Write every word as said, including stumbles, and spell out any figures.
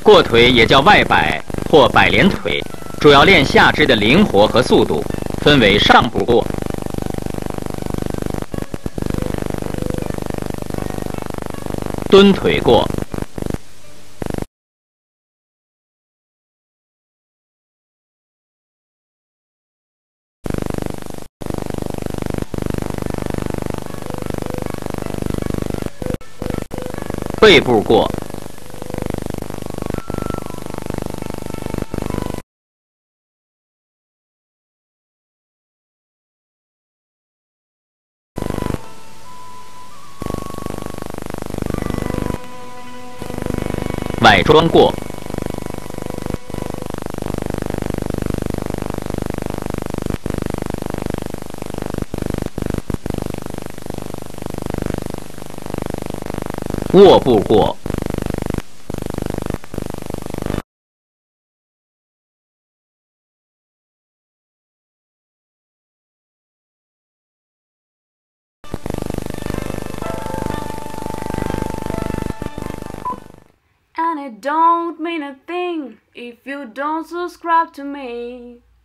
过腿也叫外摆或摆连腿，主要练下肢的灵活和速度，分为上步过、蹲腿过、背部过、崴桩过、卧步过、 And it don't mean a thing if you don't subscribe to me.